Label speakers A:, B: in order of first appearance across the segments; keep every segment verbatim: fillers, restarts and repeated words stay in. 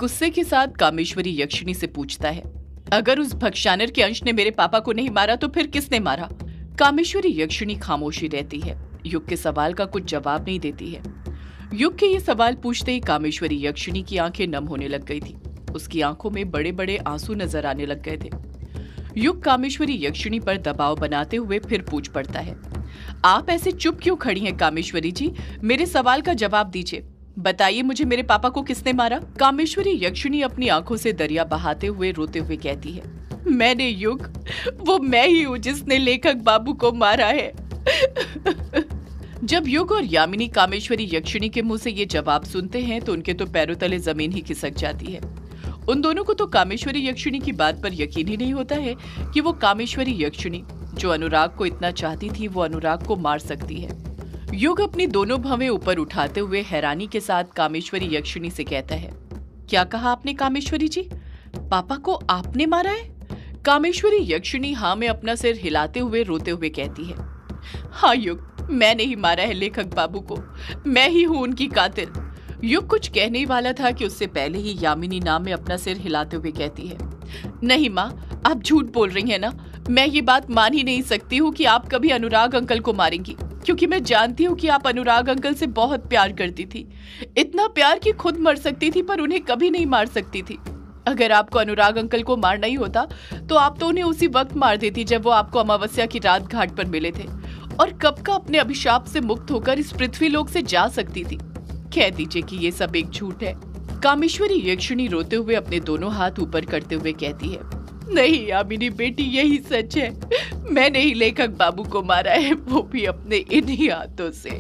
A: गुस्से के साथ कामेश्वरी यक्षिणी से पूछता है, अगर उस भक्षानर के अंश ने मेरे पापा को नहीं मारा तो फिर किसने मारा? कामेश्वरी यक्षिणी खामोशी रहती है, युग के सवाल का कुछ जवाब नहीं देती है। युग के ये सवाल पूछते ही कामेश्वरी यक्षिणी की आंखें नम होने लग गई थी। उसकी आंखों में बड़े बड़े आंसू नजर आने लग गए थे। युग कामेश्वरी यक्षिणी पर दबाव बनाते हुए फिर पूछ पड़ता है, आप ऐसे चुप क्यों खड़ी हैं कामेश्वरी जी? मेरे सवाल का जवाब दीजिए, बताइए मुझे मेरे पापा को किसने मारा? कामेश्वरी यक्षिणी अपनी आंखों से दरिया बहाते हुए रोते हुए कहती है, मैंने युग, वो मैं ही हूँ जिसने लेखक बाबू को मारा है। जब युग और यामिनी कामेश्वरी यक्षिणी के मुंह से ये जवाब सुनते हैं तो उनके तो पैरों तले जमीन ही खिसक जाती है। उन दोनों को तो कामेश्वरी यक्षिणी की बात पर यकीन ही नहीं होता है कि वो कामेश्वरी यक्षिणी जो अनुराग को इतना चाहती थी वो अनुराग को मार सकती है। युग अपनी दोनों भवें ऊपर उठाते हुए हैरानी के साथ कामेश्वरी यक्षिणी से कहता है, क्या कहा आपने कामेश्वरी जी? पापा को आपने मारा है? कामेश्वरी यक्षिणी हाँ में अपना सिर हिलाते हुए रोते हुए कहती है, हाँ युग, मैंने ही मारा है लेखक बाबू को, मैं ही हूँ उनकी कातिल। युग कुछ कहने ही वाला था कि उससे पहले ही यामिनी नाम में अपना सिर हिलाते हुए कहती है, नहीं माँ, आप झूठ बोल रही हैं ना, मैं ये बात मान ही नहीं सकती हूँ कि आप कभी अनुराग अंकल को मारेंगी, क्योंकि मैं जानती हूँ कि आप अनुराग अंकल से बहुत प्यार करती थी, इतना प्यार कि खुद मर सकती थी पर उन्हें कभी नहीं मार सकती थी। अगर आपको अनुराग अंकल को मारना ही होता तो आप तो उन्हें उसी वक्त मार देती जब वो आपको अमावस्या की रात घाट पर मिले थे, और कब का अपने अभिशाप से मुक्त होकर इस पृथ्वी लोक से जा सकती थी। कह दीजिए कि ये सब एक झूठ है। कामेश्वरी यक्षिणी रोते हुए अपने दोनों हाथ ऊपर करते हुए कहती है, नहीं यामिनी बेटी, यही सच है, मैंने ही लेखक बाबू को मारा है, वो भी अपने इन्हीं हाथों से।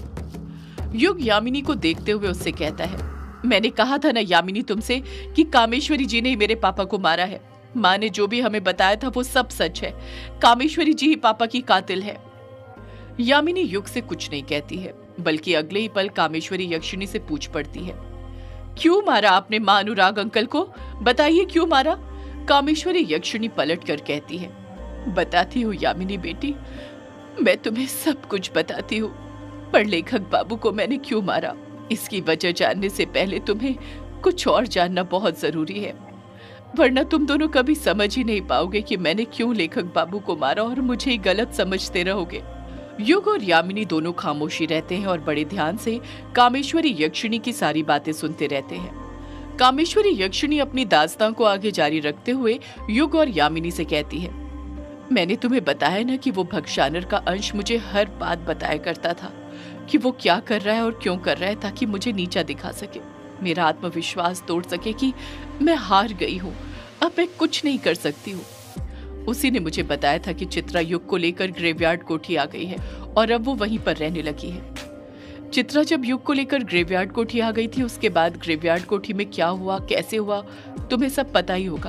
A: युग यामिनी को देखते हुए उससे कहता है, मैंने कहा था ना यामिनी तुमसे कि कामेश्वरी जी ने ही मेरे पापा को मारा है। माँ ने जो भी हमें बताया था वो सब सच है, कामेश्वरी जी ही पापा की कातिल है। यामिनी युग से कुछ नहीं कहती है, बल्कि अगले ही पल कामेश्वरी यक्षिणी से पूछ पड़ती है, क्यों मारा आपने माँ अनुराग अंकल को? बताइए क्यों मारा? कामेश्वरी यक्षिणी पलट कर कहती है, बताती हूँ यामिनी बेटी, मैं तुम्हें सब कुछ बताती हूँ, पर लेखक बाबू को मैंने क्यों मारा इसकी वजह जानने से पहले तुम्हें कुछ और जानना बहुत जरूरी है, वरना तुम दोनों कभी समझ ही नहीं पाओगे कि मैंने क्यों लेखक बाबू को मारा और मुझे ही गलत समझते रहोगे। युग और यामिनी दोनों खामोशी रहते हैं और बड़े ध्यान से कामेश्वरी यक्षिणी की सारी बातें सुनते रहते हैं। कामेश्वरी यक्षिणी अपनी दास्तां को आगे जारी रखते हुए युग और यामिनी से कहती है, मैंने तुम्हें बताया ना कि वो भक्षानर का अंश मुझे हर बात बताया करता था कि वो क्या कर रहा है और क्यों कर रहा है, ताकि मुझे नीचा दिखा सके, मेरा आत्मविश्वास तोड़ सके कि मैं हार गई हूँ, अब मैं कुछ नहीं कर सकती हूँ। उसी ने मुझे बताया था कि चित्रा युग को लेकर ग्रेवयार्ड कोठी आ गई है और अब वो वहीं पर रहने लगी है। चित्रा जब युग को लेकर ग्रेवयार्ड कोठी आ गई थी, उसके बाद ग्रेवयार्ड कोठी में क्या हुआ, कैसे हुआ, तुम्हें सब पता ही होगा।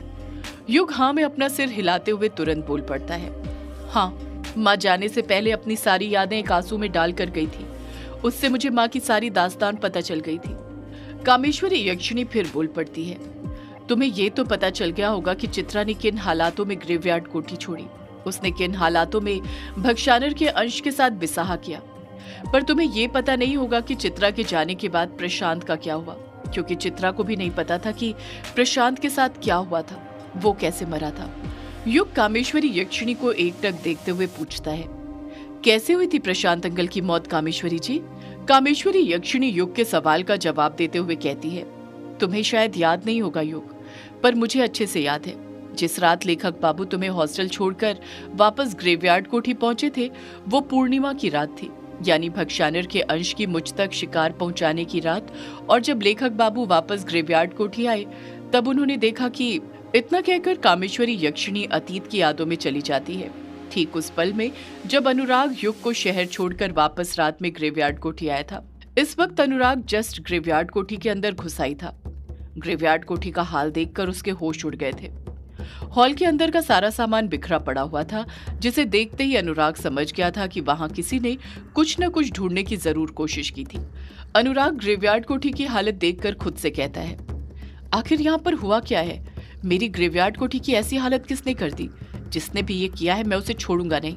A: युग हाँ में अपना सिर हिलाते हुए तुरंत बोल पड़ता है, हाँ, माँ जाने से पहले अपनी सारी यादें एक आंसू में डाल कर गई थी, उससे मुझे माँ की सारी दास्तान पता चल गई थी। कामेश्वरी यक्षिणी फिर बोल पड़ती है, तुम्हें ये तो पता चल गया होगा कि चित्रा ने किन हालातों में ग्रेवयार्ड कोठी छोड़ी, उसने किन हालातों में भक्षानर के अंश के साथ बिसाहा किया, पर तुम्हें ये पता नहीं होगा कि चित्रा के जाने के बाद प्रशांत का क्या हुआ, क्योंकि चित्रा को भी नहीं पता था कि प्रशांत के साथ क्या हुआ था, वो कैसे मरा था। युग कामेश्वरी यक्षिणी को एकटक देखते हुए पूछता है, कैसे हुई थी प्रशांत अंकल की मौत कामेश्वरी जी? कामेश्वरी यक्षिणी युग के सवाल का जवाब देते हुए कहती है, तुम्हें शायद याद नहीं होगा युग, पर मुझे अच्छे से याद है। जिस रात लेखक बाबू तुम्हें हॉस्टल छोड़कर वापस ग्रेवयार्ड कोठी पहुंचे थे, वो पूर्णिमा की रात थी, यानी भक्षानर के अंश की मुझ तक शिकार पहुंचाने की रात। और जब लेखक बाबू वापस ग्रेवयार्ड कोठी आए तब उन्होंने देखा कि इतना कहकर कामेश्वरी यक्षिणी अतीत की यादों में चली जाती है। ठीक उस पल में जब अनुराग युग को शहर छोड़कर वापस रात में ग्रेवयार्ड कोठी आया था, इस वक्त अनुराग जस्ट ग्रेवयार्ड कोठी के अंदर घुसा ही था। ग्रेवयार्ड कोठी का हाल देखकर उसके होश उड़ गए थे। हॉल के अंदर का सारा सामान बिखरा पड़ा हुआ था, जिसे देखते ही अनुराग समझ गया था कि वहां किसी ने कुछ न कुछ ढूंढने की जरूर कोशिश की थी। अनुराग ग्रेवयार्ड कोठी की हालत देखकर खुद से कहता है, आखिर यहाँ पर हुआ क्या है? मेरी ग्रेवयार्ड कोठी की ऐसी हालत किसने कर दी? जिसने भी ये किया है मैं उसे छोड़ूंगा नहीं।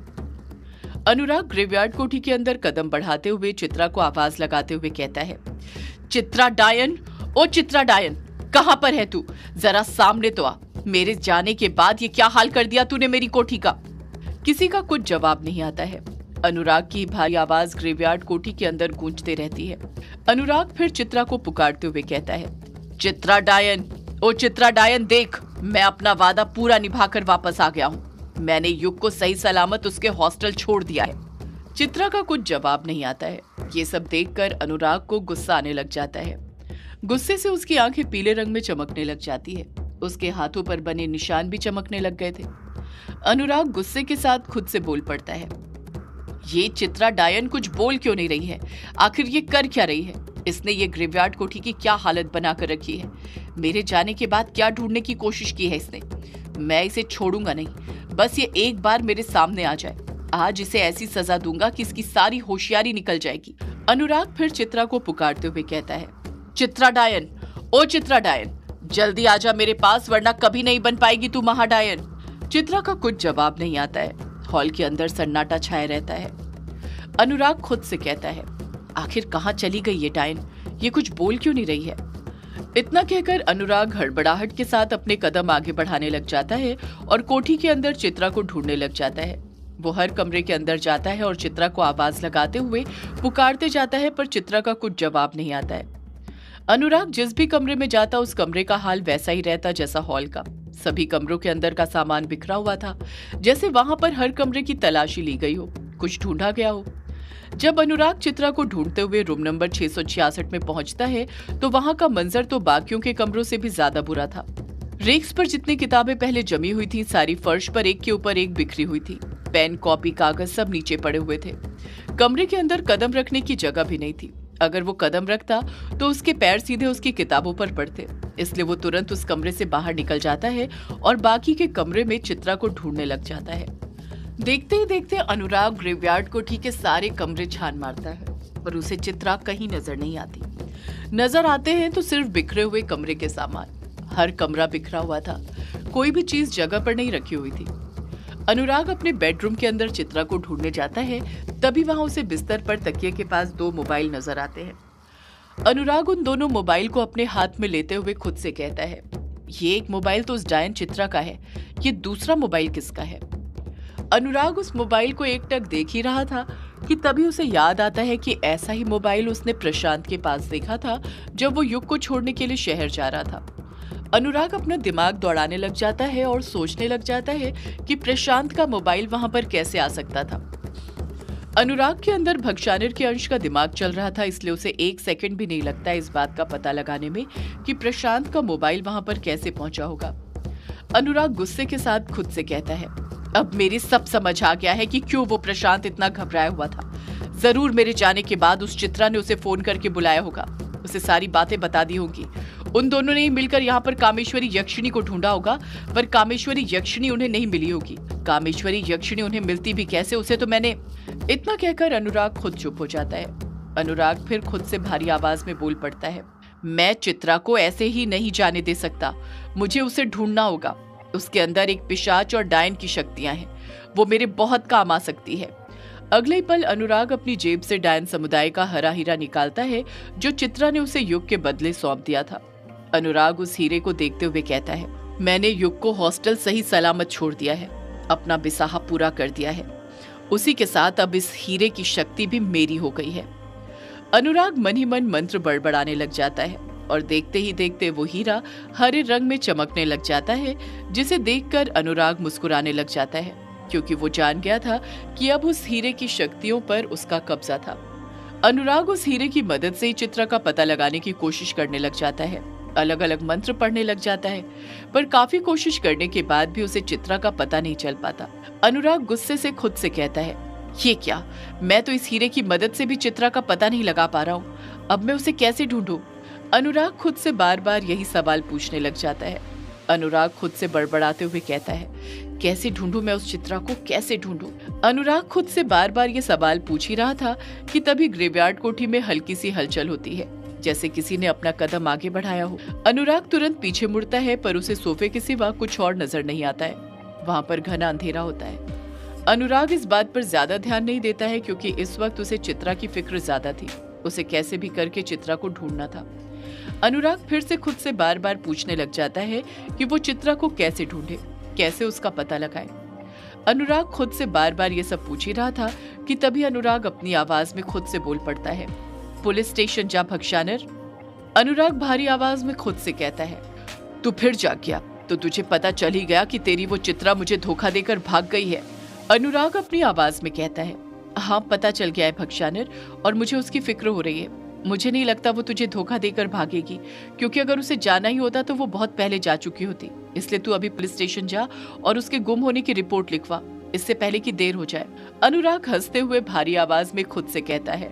A: अनुराग ग्रेवयार्ड कोठी के अंदर कदम बढ़ाते हुए चित्रा को आवाज लगाते हुए कहता है, चित्रा डायन, ओ चित्रा डायन, कहां पर है तू? जरा सामने तो आ। मेरे जाने के बाद ये क्या हाल कर दिया तूने मेरी कोठी का? किसी का कुछ जवाब नहीं आता है। अनुराग की भारी आवाज ग्रेवयार्ड कोठी के अंदर गूंजते रहती है। अनुराग फिर चित्रा को पुकारते हुए कहता है, चित्रा डायन, ओ चित्रा डायन, देख, मैं अपना वादा पूरा निभाकर वापस आ गया हूँ। मैंने युग को सही सलामत उसके हॉस्टल छोड़ दिया है। चित्रा का कुछ जवाब नहीं आता है। ये सब देखकर अनुराग को गुस्सा आने लग जाता है। गुस्से से उसकी आंखें पीले रंग में चमकने लग जाती है। उसके हाथों पर बने निशान भी चमकने लग गए थे। अनुराग गुस्से के साथ खुद से बोल पड़ता है, ये चित्रा डायन कुछ बोल क्यों नहीं रही है? आखिर ये कर क्या रही है? इसने ये ग्रेवयार्ड कोठी की क्या हालत बनाकर रखी है? मेरे जाने के बाद क्या ढूंढने की कोशिश की है इसने? मैं इसे छोड़ूंगा नहीं, बस ये एक बार मेरे सामने आ जाए। आज इसे ऐसी सजा दूंगा कि इसकी सारी होशियारी निकल जाएगी। अनुराग फिर चित्रा को पुकारते हुए कहता है, चित्रा डायन, ओ चित्रा डायन, जल्दी आजा मेरे पास, वरना कभी नहीं बन पाएगी तू महाडायन। चित्रा का कुछ जवाब नहीं आता है। हॉल के अंदर सन्नाटा छाया रहता है। अनुराग खुद से कहता है, आखिर कहाँ चली गई ये डायन? ये कुछ बोल क्यों नहीं रही है? इतना कहकर अनुराग हड़बड़ाहट के साथ अपने कदम आगे बढ़ाने लग जाता है और कोठी के अंदर चित्रा को ढूंढने लग जाता है। वो हर कमरे के अंदर जाता है और चित्रा को आवाज लगाते हुए पुकारते जाता है, पर चित्रा का कुछ जवाब नहीं आता है। अनुराग जिस भी कमरे में जाता उस कमरे का हाल वैसा ही रहता जैसा हॉल का। सभी कमरों के अंदर का सामान बिखरा हुआ था, जैसे वहां पर हर कमरे की तलाशी ली गई हो, कुछ ढूंढा गया हो। जब अनुराग चित्रा को ढूंढते हुए रूम नंबर छह सौ छियासठ में पहुंचता है तो वहां का मंजर तो बाकियों के कमरों से भी ज्यादा बुरा था। रेक्स पर जितनी किताबें पहले जमी हुई थी, सारी फर्श पर एक के ऊपर एक बिखरी हुई थी। पेन, कॉपी, कागज सब नीचे पड़े हुए थे। कमरे के अंदर कदम रखने की जगह भी नहीं थी। अगर वो कदम रखता तो उसके पैर सीधे उसकी किताबों पर पड़ते, इसलिए वो तुरंत उस कमरे से बाहर निकल जाता है और बाकी के कमरे में चित्रा को ढूंढने लग जाता है। देखते ही देखते अनुराग ग्रेवयार्ड कोठी के सारे कमरे छान मारता है, पर उसे चित्रा कहीं नजर नहीं आती। नजर आते हैं तो सिर्फ बिखरे हुए कमरे के सामान। हर कमरा बिखरा हुआ था, कोई भी चीज जगह पर नहीं रखी हुई थी। अनुराग अपने बेडरूम के अंदर चित्रा को ढूंढने जाता है, तभी वहां उसे बिस्तर पर तकिए के पास दो मोबाइल नजर आते हैं। अनुराग उन दोनों मोबाइल को अपने हाथ में लेते हुए खुद से कहता है, ये एक मोबाइल तो उस डायन चित्रा का है, ये दूसरा मोबाइल किसका है? अनुराग उस मोबाइल को एकटक देख ही रहा था कि तभी उसे याद आता है कि ऐसा ही मोबाइल उसने प्रशांत के पास देखा था जब वो युग को छोड़ने के लिए शहर जा रहा था। अनुराग अपना दिमाग दौड़ाने लग जाता है और सोचने लग जाता है कि प्रशांत का मोबाइल वहां पर कैसे आ सकता था। अनुराग के अंदर भक्षानिर के अंश का दिमाग चल रहा था, इसलिए उसे एक सेकंड भी नहीं लगता इस बात का पता लगाने में कि प्रशांत का मोबाइल वहां पर कैसे पहुंचा होगा। अनुराग गुस्से के साथ खुद से कहता है, अब मेरी सब समझ आ गया है कि क्यों वो प्रशांत इतना घबराया हुआ था। जरूर मेरे जाने के बाद उस चित्रा ने उसे फोन करके बुलाया होगा, उसे सारी बातें बता दी होंगी। उन दोनों ने मिलकर यहाँ पर कामेश्वरी यक्षिणी को ढूंढा होगा, पर कामेश्वरी यक्षिणी उन्हें नहीं मिली होगी। कामेश्वरी यक्षिणी उन्हें मिलती भी कैसे, उसे तो मैंने। इतना कहकर अनुराग खुद चुप हो जाता है। अनुराग फिर खुद से भारी आवाज में बोल पड़ता है, मैं चित्रा को ऐसे ही नहीं जाने दे सकता, मुझे उसे ढूंढना होगा। उसके अंदर एक पिशाच और डायन की शक्तियां हैं, वो मेरे बहुत काम आ सकती है। अगले पल अनुराग अपनी जेब से डायन समुदाय का हरा हीरा निकालता है जो चित्रा ने उसे युग के बदले सौंप दिया था। अनुराग उस हीरे को देखते हुए कहता है, मैंने युग को हॉस्टल सही सलामत छोड़ दिया है, अपना बिसाहा पूरा कर दिया है। उसी के साथ अब इस हीरे की शक्ति भी मेरी हो गई है। अनुराग मन ही मन मंत्र बड़बड़ाने लग जाता है और देखते ही देखते वो हीरा हरे रंग में चमकने लग जाता है, जिसे देखकर अनुराग मुस्कुराने लग जाता है, क्योंकि वो जान गया था कि अब उस हीरे की शक्तियों पर उसका कब्जा था। अनुराग उस हीरे की मदद से ही चित्रा का पता लगाने की कोशिश करने लग जाता है, अलग अलग मंत्र पढ़ने लग जाता है, पर काफी कोशिश करने के बाद भी उसे चित्रा का पता नहीं चल पाता। अनुराग गुस्से से खुद से कहता है, ये क्या, मैं तो इस हीरे की मदद से भी चित्रा का पता नहीं लगा पा रहा हूँ, अब मैं उसे कैसे ढूंढूं? अनुराग खुद से बार बार यही सवाल पूछने लग जाता है। अनुराग खुद से बड़बड़ाते हुए कहता है, कैसे ढूंढूं मैं उस चित्रा को, कैसे ढूंढूं? अनुराग खुद से बार बार ये सवाल पूछ ही रहा था कि तभी ग्रेवयार्ड कोठी में हल्की सी हलचल होती है, जैसे किसी ने अपना कदम आगे बढ़ाया हो। अनुराग तुरंत पीछे मुड़ता है, पर उसे सोफे के सिवा कुछ और नजर नहीं आता है। वहां पर घना अंधेरा होता है। अनुराग इस बात पर ज्यादा ध्यान नहीं देता है, क्योंकि इस वक्त उसे चित्रा की फिक्र ज्यादा थी। उसे कैसे भी करके चित्रा को ढूंढना था। अनुराग फिर से खुद से बार बार पूछने लग जाता है कि वो चित्रा को कैसे ढूंढे, कैसे उसका पता लगाए। अनुराग खुद से बार बार ये सब पूछ ही रहा था कि तभी अनुराग अपनी आवाज में खुद से बोल पड़ता है, पुलिस स्टेशन जा भक्षानर। अनुराग भारी आवाज में खुद से कहता है, तू फिर जाग गया तो तुझे पता चल ही गया कि तेरी वो चित्रा मुझे धोखा देकर भाग गई है। अनुराग अपनी आवाज में कहता है, हाँ पता चल गया है भक्षानर, और मुझे उसकी फिक्र हो रही है। मुझे नहीं लगता वो तुझे धोखा देकर भागेगी, क्योंकि अगर उसे जाना ही होता तो वो बहुत पहले जा चुकी होती। इसलिए तू अभी पुलिस स्टेशन जा और उसके गुम होने की रिपोर्ट लिखवा, इससे पहले कि देर हो जाए। अनुराग हंसते हुए भारी आवाज में खुद से कहता है,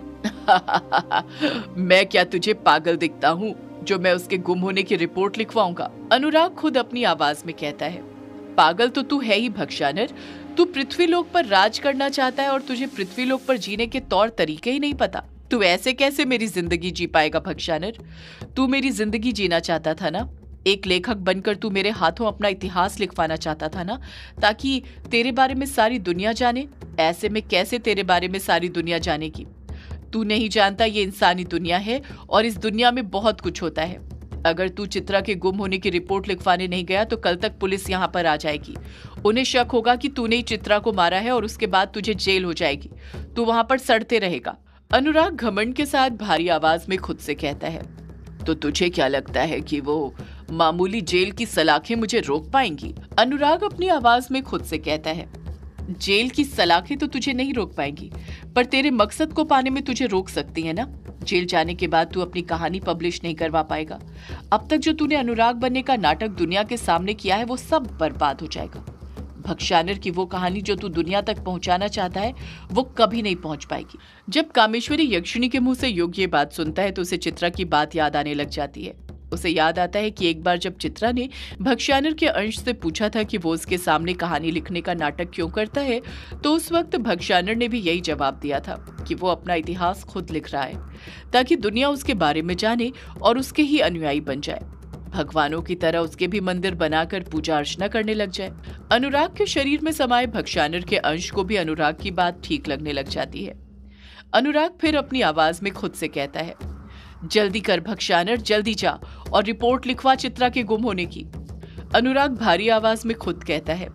A: मैं क्या तुझे पागल दिखता हूँ जो मैं उसके गुम होने की रिपोर्ट लिखवाऊंगा। अनुराग खुद अपनी आवाज में कहता है, पागल तो तू है ही भक्षानर। तू पृथ्वी लोक पर राज करना चाहता है और तुझे पृथ्वी लोक पर जीने के तौर तरीके ही नहीं पता। तू ऐसे कैसे मेरी जिंदगी जी पाएगा भक्षानर? तू मेरी जिंदगी जीना चाहता था ना, एक लेखक बनकर तू मेरे हाथों अपना इतिहास लिखवाना चाहता था ना, ताकि तेरे बारे में सारी दुनिया जाने। ऐसे में कैसे तेरे बारे में सारी दुनिया जानेगी? तू नहीं जानता ये इंसानी दुनिया है और इस दुनिया में बहुत कुछ होता है। अगर तू चित्रा के गुम होने की रिपोर्ट लिखवाने नहीं गया तो कल तक पुलिस यहाँ पर आ जाएगी। उन्हें शक होगा कि तूने ही चित्रा को मारा है और उसके बाद तुझे जेल हो जाएगी। तू वहां पर सड़ते रहेगा। अनुराग घमंड के साथ भारी आवाज में खुद से कहता है, तो तुझे क्या लगता है कि वो मामूली जेल की सलाखें मुझे रोक पाएंगी? अनुराग अपनी आवाज में खुद से कहता है, जेल की सलाखें तो तुझे नहीं रोक पाएंगी, पर तेरे मकसद को पाने में तुझे रोक सकती है ना। जेल जाने के बाद तू अपनी कहानी पब्लिश नहीं करवा पाएगा। अब तक जो तूने अनुराग बनने का नाटक दुनिया के सामने किया है वो सब बर्बाद हो जाएगा। भक्षानर की वो कहानी जो तू दुनिया तक पहुंचाना चाहता है वो कभी नहीं पहुंच पाएगी। जब कामेश्वरी यक्षिणी के मुंह से योगी ये बात सुनता है तो उसे चित्रा की बात याद आने लग जाती है। उसे याद आता है कि एक बार जब चित्रा ने भक्षानर के अंश से पूछा था कि वो उसके सामने कहानी लिखने का नाटक क्यों करता है, तो उस वक्त भक्षानर ने भी यही जवाब दिया था कि वो अपना इतिहास खुद लिख रहा है ताकि दुनिया उसके बारे में जाने और उसके ही अनुयायी बन जाए, भगवानों की तरह उसके भी मंदिर बनाकर पूजा अर्चना करने लग जाए। अनुराग के शरीर में समाये भक्षानर के अंश को भी अनुराग की बात ठीक लगने लग जाती है। अनुराग फिर अपनी आवाज में खुद से कहता है, जल्दी कर भक्षानर, जल्दी जा और रिपोर्ट लिखवा चित्रा के गुम होने की। अनुराग भारी आवाज में खुद कहता है,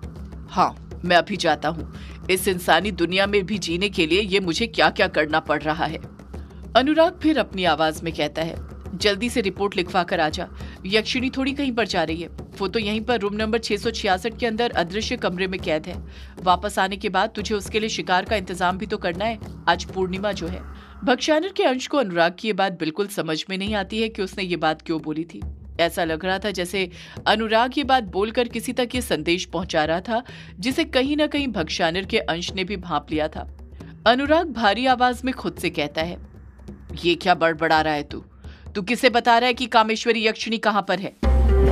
A: हाँ मैं अभी जाता हूँ। इस इंसानी दुनिया में भी जीने के लिए ये मुझे क्या क्या करना पड़ रहा है। अनुराग फिर अपनी आवाज में कहता है, जल्दी से रिपोर्ट लिखवा कर आजा। यक्षिणी थोड़ी कहीं पर जा रही है, वो तो यहीं पर रूम नंबर छह सौ छियासठ के अंदर अदृश्य कमरे में कैद है। वापस आने के बाद तुझे उसके लिए शिकार का इंतजाम भी तो करना है। आज पूर्णिमा जो है। भक्षानर के अंश को अनुराग की ये बात बिल्कुल समझ में नहीं आती है कि उसने ये बात क्यों बोली थी। ऐसा लग रहा था जैसे अनुराग ये बात बोलकर किसी तक ये संदेश पहुंचा रहा था जिसे कहीं ना कहीं भक्षानर के अंश ने भी भांप लिया था। अनुराग भारी आवाज में खुद से कहता है, ये क्या बड़बड़ा रहा है तू? तू किसे बता रहा है कि कामेश्वरी यक्षिणी कहाँ पर है?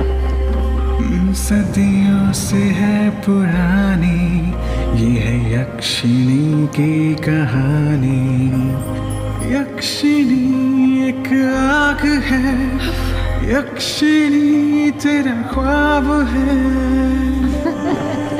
B: सदियों से है पुरानी ये है यक्षिणी की कहानी। यक्षिणी एक आग है, यक्षिणी तेरा ख्वाब है।